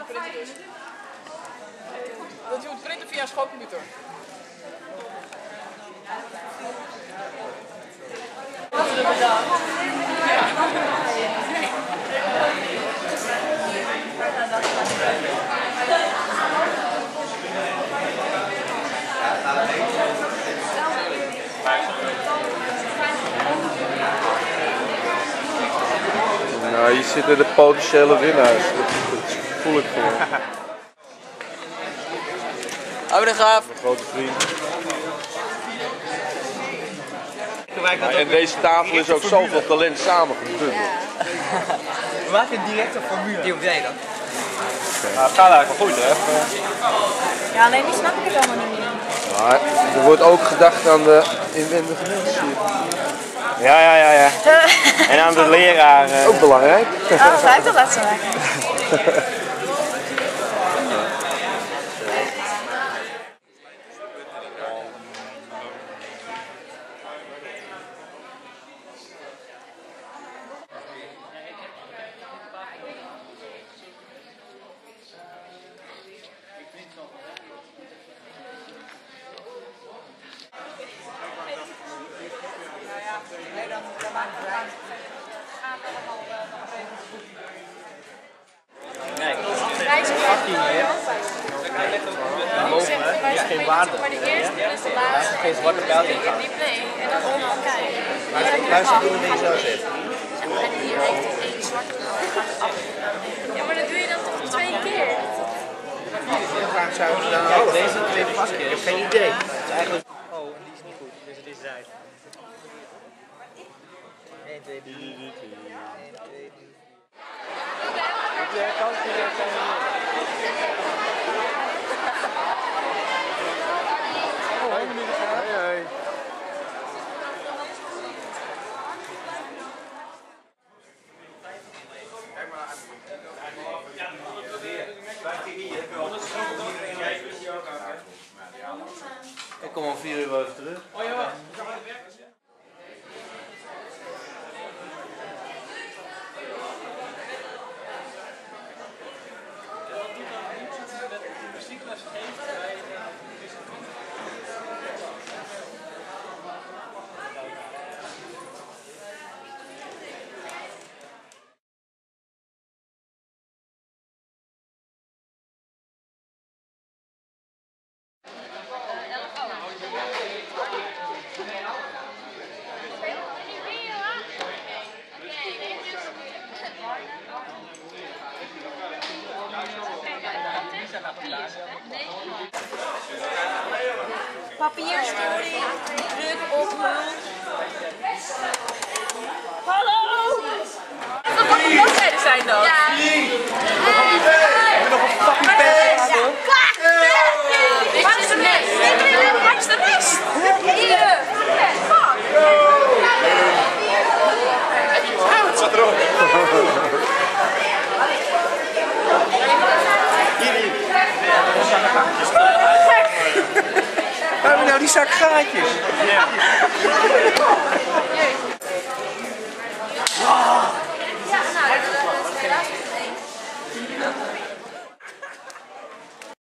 printen dus. Dat je moet printen via een schoolcomputer. Nou, hier zitten de potentiële winnaars. Dat voel ik gewoon. Autograaf. Mijn grote vriend. Ja, en deze tafel is ook zoveel talent samengebundeld. We maken een directe formule. Die op jij dan? Nou, het gaat eigenlijk wel goed, hè? Ja, alleen die snap ik het allemaal niet meer. Maar er wordt ook gedacht aan de inwendige mensen. Ja. En aan de leraar. Ook belangrijk. Oh, dat blijft toch laten maken. Maar de eerste is de laatste. Geen zwarte pijl in. Die play en dan onderaan kijken. Luister, doe hem zo zitten. En hier heeft hij één zwarte pijl. Ja, maar dat doe je dan toch 2 keer? Heel vaak zouden ze dan deze twee vastkeer. Ik heb geen idee. Het is eigenlijk... Oh, en die is niet goed. Dus het is zij. 1, 2, 3. 1, 2, 3. Ik kom om 4 uur wel even terug. Oh ja. Papierstoring, druk op hulp. Hallo! Wat bladzijden zijn dat? Ja. Nog een fucking pen. Wat is de mes? Wat is de mes? Hier! Fuck! Het zat erop. Waar hebben we nou die zak gaatjes? Ja.